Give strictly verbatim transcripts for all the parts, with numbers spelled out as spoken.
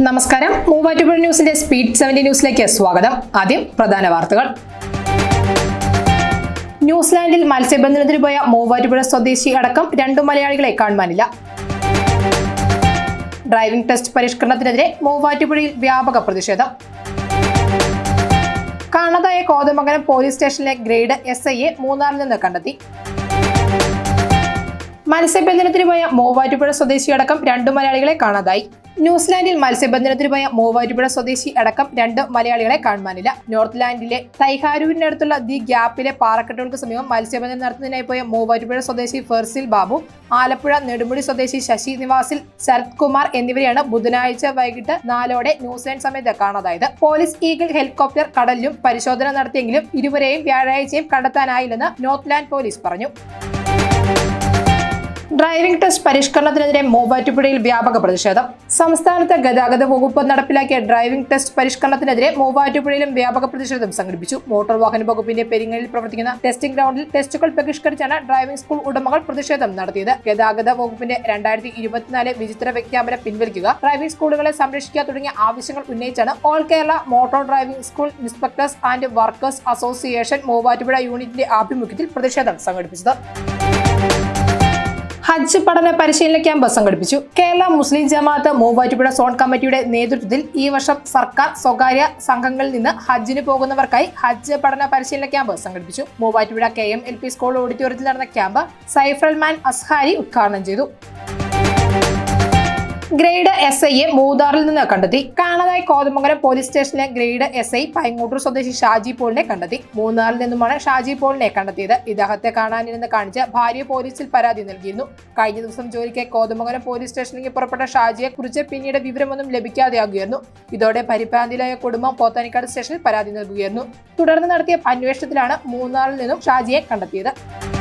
നമസ്കാരം. മൂവാറ്റുപുഴ ന്യൂസിന്റെ speed seventy ന്യൂസിലേക്ക് സ്വാഗതം. ആദ്യം പ്രധാന വാർത്തകൾ. ന്യൂസിലാൻഡിൽ മത്സ്യബന്ധനത്തിന് പോയ മൂവാറ്റുപുഴ സ്വദേശി അടക്കം രണ്ടു മലയാളികളെ കാണുവാനില്ല. ഡ്രൈവിംഗ് ടെസ്റ്റ് പരിഷ്കരണത്തിനെതിരെ മൂവാറ്റുപുഴയിൽ വ്യാപക പ്രതിഷേധം. കാണാതായ കോതമംഗലം പോലീസ് സ്റ്റേഷനിലെ ഗ്രേഡ് എസ് ഐയെ മൂന്നാറിൽ നിന്ന് കണ്ടെത്തി. മത്സ്യബന്ധനത്തിന് പോയ മൂവാറ്റുപുഴ സ്വദേശി അടക്കം രണ്ടു മലയാളികളെ കാണാതായി. ന്യൂസിലാൻഡിൽ മത്സ്യബന്ധനത്തിന് പോയ മൂവാറ്റുപുഴ സ്വദേശി അടക്കം രണ്ട് മലയാളികളെ കാണുവാനില്ല. നോർത്ത്ലാൻഡിലെ തൈഹാരൂരിനടുത്തുള്ള ദി ഗ്യാപ്പിലെ പാറക്കെട്ടുകൾക്ക് സമീപം മത്സ്യബന്ധനം നടത്തുന്നതിനായി പോയ മൂവാറ്റുപുഴ സ്വദേശി ഫെർസിൽ ബാബു, ആലപ്പുഴ നെടുമുടി സ്വദേശി ശശി നിവാസിൽ ശരത് കുമാർ എന്നിവരെയാണ് ബുധനാഴ്ച വൈകിട്ട് നാലോടെ ന്യൂസിലാൻഡ് സമയത്ത് കാണാതായത്. പോലീസ് ഈഗിൾ ഹെലികോപ്റ്റർ കടലിലും പരിശോധന നടത്തിയെങ്കിലും ഇരുവരെയും വ്യാഴാഴ്ചയും കണ്ടെത്താനായില്ലെന്ന് നോർത്ത്ലാൻഡ് പോലീസ് പറഞ്ഞു. ഡ്രൈവിംഗ് ടെസ്റ്റ് പരിഷ്കരണത്തിനെതിരെ മൂവാറ്റുപുഴയിൽ വ്യാപക പ്രതിഷേധം. സംസ്ഥാനത്ത് ഗതാഗത വകുപ്പ് നടപ്പിലാക്കിയ ഡ്രൈവിംഗ് ടെസ്റ്റ് പരിഷ്കരണത്തിനെതിരെ മൂവാറ്റുപുഴയിലും വ്യാപക പ്രതിഷേധം സംഘടിപ്പിച്ചു. മോട്ടോർ വാഹന വകുപ്പിന്റെ പെരിങ്ങലിൽ പ്രവർത്തിക്കുന്ന ടെസ്റ്റിംഗ് ഗ്രൗണ്ടിൽ ടെസ്റ്റുകൾ ബഹിഷ്കരിച്ചാണ് ഡ്രൈവിംഗ് സ്കൂൾ ഉടമകൾ പ്രതിഷേധം നടത്തിയത്. ഗതാഗത വകുപ്പിന്റെ രണ്ടായിരത്തി ഇരുപത്തിനാല് വിചിത്ര വിജ്ഞാപനം പിൻവലിക്കുക, ഡ്രൈവിംഗ് സ്കൂളുകളെ സംരക്ഷിക്കുക തുടങ്ങിയ ആവശ്യങ്ങൾ ഉന്നയിച്ചാണ് all Kerala motor driving school inspectors and workers association Muvattupuzha യൂണിറ്റിന്റെ ആഭിമുഖ്യത്തിൽ പ്രതിഷേധം സംഘടിപ്പിച്ചത്. ഹജ്ജ് പഠന പരിശീലന ക്യാമ്പ് സംഘടിപ്പിച്ചു. കേരള മുസ്ലിം ജമാഅത്ത് മൂവാറ്റുപുഴ സോൺ കമ്മിറ്റിയുടെ നേതൃത്വത്തിൽ ഈ വർഷം സർക്കാർ സ്വകാര്യ സംഘങ്ങളിൽ നിന്ന് ഹജ്ജിന് പോകുന്നവർക്കായി ഹജ്ജ് പഠന പരിശീലന ക്യാമ്പ് സംഘടിപ്പിച്ചു. Muvattupuzha K M L P school ഓഡിറ്റോറിയത്തിൽ നടന്ന ക്യാമ്പ് സൈഫ്രൽമാൻ അസ്ഹാരി ഉദ്ഘാടനം ചെയ്തു. ഗ്രേഡ് എസ് ഐയെ മൂന്നാറിൽ നിന്ന് കണ്ടെത്തി. കാണാതായ കോതമംഗലം പോലീസ് സ്റ്റേഷനിലെ ഗ്രേഡ് എസ് ഐ പൈങ്ങോട്ടൂർ സ്വദേശി ഷാജി പോളിനെ കണ്ടെത്തി. മൂന്നാറിൽ നിന്നുമാണ് ഷാജി പോളിനെ കണ്ടെത്തിയത്. ഇദ്ദേഹത്തെ കാണാനിരുന്ന് കാണിച്ച് ഭാര്യ പോലീസിൽ പരാതി നൽകിയിരുന്നു. കഴിഞ്ഞ ദിവസം ജോലിക്ക് കോതമംഗലം പോലീസ് സ്റ്റേഷനിലേക്ക് പുറപ്പെട്ട ഷാജിയെ കുറിച്ച് പിന്നീട് വിവരമൊന്നും ലഭിക്കാതെയാകുകയായിരുന്നു. ഇതോടെ പരിഭ്രാന്തിയിലായ കുടുംബം പോത്താനിക്കാട് സ്റ്റേഷനിൽ പരാതി നൽകുകയായിരുന്നു. തുടർന്ന് നടത്തിയ അന്വേഷണത്തിലാണ് മൂന്നാറിൽ നിന്നും ഷാജിയെ കണ്ടെത്തിയത്.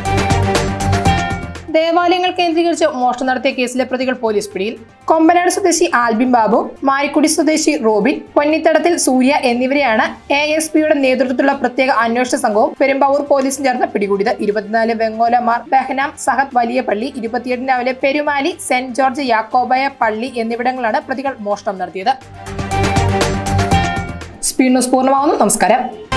ദേവാലയങ്ങൾ കേന്ദ്രീകരിച്ച് മോഷണം നടത്തിയ കേസിലെ പ്രതികൾ പോലീസ് പിടിയിൽ. കൊമ്പനാട് സ്വദേശി ആൽബിൻ ബാബു, മാരിക്കുടി സ്വദേശി റോബിൻ, പൊന്നിത്തടത്തിൽ സൂര്യ എന്നിവരെയാണ് എ എസ് പിയുടെ നേതൃത്വത്തിലുള്ള പ്രത്യേക അന്വേഷണ സംഘവും പെരുമ്പാവൂർ പോലീസും ചേർന്ന് പിടികൂടിയത്. ഇരുപത്തിനാല് വെങ്ങോല മാർ ബെഹനാം സഹദ് വലിയ പള്ളി, ഇരുപത്തിയെട്ടിന് രാവിലെ പെരുമാലി സെന്റ് ജോർജ് യാക്കോബായ പള്ളി എന്നിവിടങ്ങളിലാണ് പ്രതികൾ മോഷണം നടത്തിയത്. സ്പീഡ് ന്യൂസ് പൂർണ്ണമാകുന്നു. നമസ്കാരം.